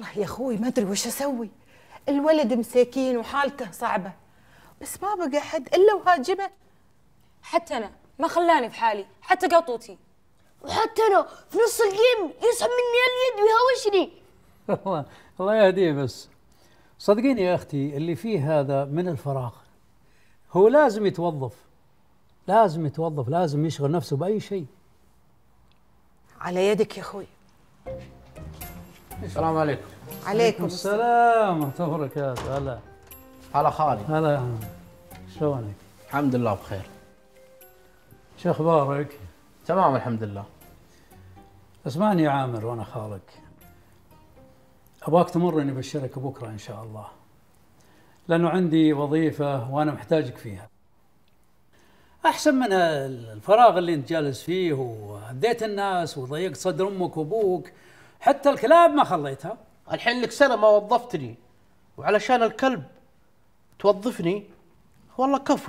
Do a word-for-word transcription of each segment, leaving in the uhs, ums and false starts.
والله يا اخوي ما ادري وش اسوي. الولد مساكين وحالته صعبه، بس ما بقى حد الا وهاجمه. حتى انا ما خلاني في حالي، حتى قطوتي. وحتى انا في نص الجيم يسحب مني اليد ويهوشني. الله الله يهديه. بس صدقيني يا اختي اللي فيه هذا من الفراغ، هو لازم يتوظف، لازم يتوظف، لازم يشغل نفسه باي شيء. على يدك يا اخوي. السلام عليكم. عليكم السلام ورحمة الله وبركاته. هلا هلا خالي. هلا يا عم، شلونك؟ الحمد لله بخير. شو اخبارك؟ تمام الحمد لله. اسمعني يا عامر وانا خالك، ابغاك تمرني بالشركة بكره ان شاء الله، لانه عندي وظيفة وانا محتاجك فيها. احسن من الفراغ اللي انت جالس فيه وهديت الناس وضيقت صدر امك وابوك، حتى الكلاب ما خليتها. الحين لك سنة ما وظفتني، وعلشان الكلب توظفني؟ والله كفو.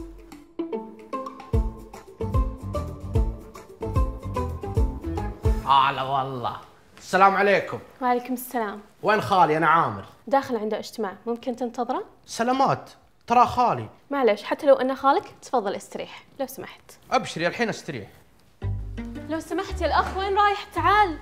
هلا والله. السلام عليكم. وعليكم السلام. وين خالي؟ أنا عامر. داخل عنده اجتماع، ممكن تنتظره؟ سلامات، ترى خالي. معلش، حتى لو أنه خالك تفضل استريح لو سمحت. أبشري الحين استريح. لو سمحت يا الأخ، وين رايح؟ تعال.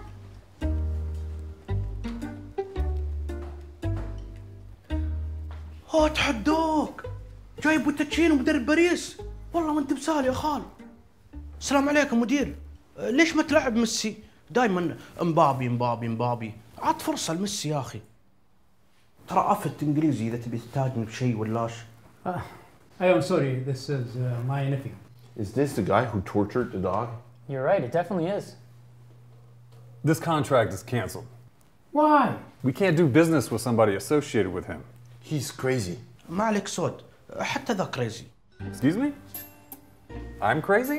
ها تحدوك، جايب بوتاتشين ومدرب باريس. والله ما انت بسالي يا خال. السلام عليكم مدير، ليش ما تلعب ميسي؟ دائما امبابي امبابي امبابي، عط فرصه لميسي يا اخي. ترى افت انجليزي اذا تبي تحتاجني بشيء ولاش. I'm sorry, this is uh, my nephew. Is this the guy who tortured the dog? You're right, it definitely is. This contract is canceled. Why? We can't do business with somebody associated with him. He's crazy. ما عليك سود، حتى ذا كريزي. Excuse me? I'm crazy?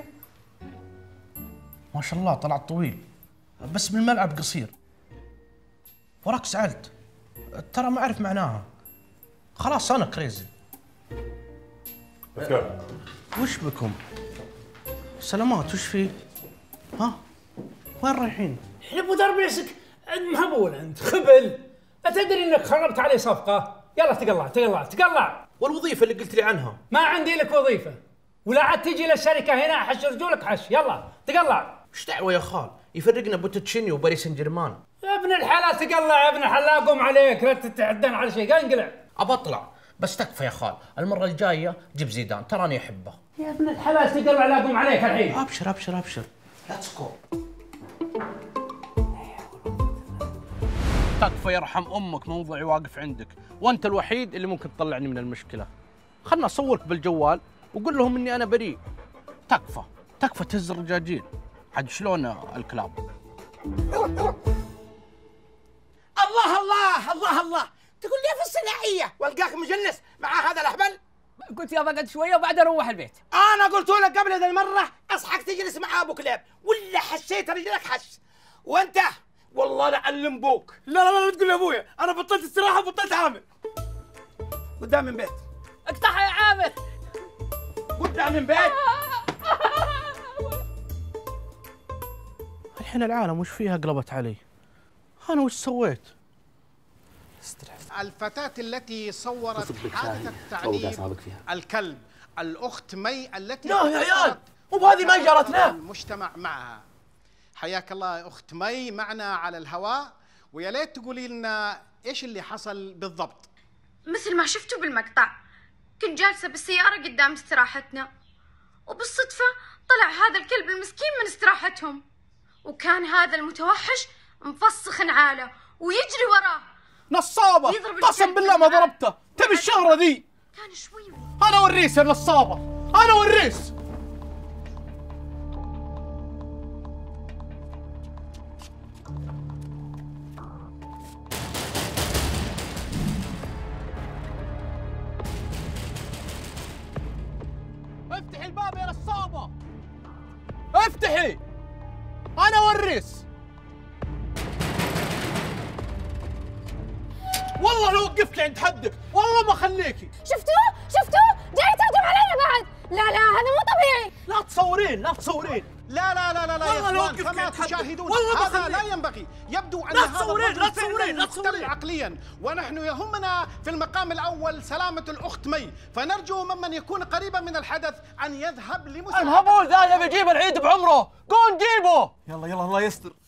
ما شاء الله طلعت طويل، بس بالملعب قصير. وراك سألت، ترى ما أعرف معناها. خلاص أنا كريزي. Let's go. وش بكم؟ سلامات، وش في؟ ها؟ وين رايحين؟ احنا ابو درب نفسك مهبول انت خبل، أتدري انك خربت علي صفقة؟ يلا تقلع تقلع تقلع. والوظيفة اللي قلت لي عنها؟ ما عندي لك وظيفة، ولا عاد تجي للشركة هنا احش رجولك حش، يلا تقلع. ايش دعوة يا خال؟ يفرقنا بوتتشيني وباريس سان جيرمان. يا ابن الحلال تقلع، يا ابن الحلال قوم عليك، لا تتعدن على شيء، انقلع. ابى اطلع، بس تكفى يا خال، المرة الجاية جيب زيدان، تراني احبه. يا ابن الحلال تقلع، لا قوم عليك الحين. ابشر ابشر ابشر، ليتس جو. تكفى يرحم امك، موضوعي واقف عندك، وانت الوحيد اللي ممكن تطلعني من المشكلة. خلنا اصورك بالجوال وقول لهم اني انا بريء. تكفى تكفى تهز الرجاجيل، عاد شلون الكلاب. الله الله الله الله، تقول لي في الصناعية والقاك مجلس مع هذا الأهبل؟ قلت يا بقعد شويه وبعدين اروح البيت. أنا قلت لك قبل ذا المرة أصحك تجلس مع أبو كلاب، ولا حشيت رجلك حش. وأنت والله لأعلم بوك. لا لا لا، لا تقول لأبويا، أنا بطلت استراحة وبطلت عامل. قدام من بيت. اقطعها يا عامر. قدام من بيت. الحين العالم وش فيها قلبت علي؟ أنا وش سويت؟ الفتاة التي صورت حادثة تعذيب الكلب، الأخت مي التي لا يا عيال، مو بهذه ما جرت لا. المجتمع معها. حياك الله يا أخت مي، معنا على الهواء، ويا ليت تقولي لنا إيش اللي حصل بالضبط. مثل ما شفتوا بالمقطع، كنت جالسة بالسيارة قدام استراحتنا، وبالصدفة طلع هذا الكلب المسكين من استراحتهم، وكان هذا المتوحش مفسخ نعاله ويجري وراه. نصابة، قسم بالله ما ضربته، تبي الشهرة ذي؟ كان شوي. أنا وريس يا نصابة، أنا وريس. افتحي الباب يا نصابة، افتحي، أنا وريس. والله لو وقفت عند حدك والله ما خليكي. شفتوه؟ شفتوه؟ جاي تهجم علينا بعد. لا لا، هذا مو طبيعي. لا تصورين لا تصورين، لا لا لا لا لا يا اخوان، كما تشاهدون هذا لا ينبغي. يبدو ان هذا الرجل فعلا مختل عقليا، ونحن يهمنا في المقام الاول سلامه الاخت مي، فنرجو ممن يكون قريبا من الحدث ان يذهب لمساعدة. الهبول ذا يبي يجيب العيد بعمره، قوم جيبه. يلا يلا الله يستر.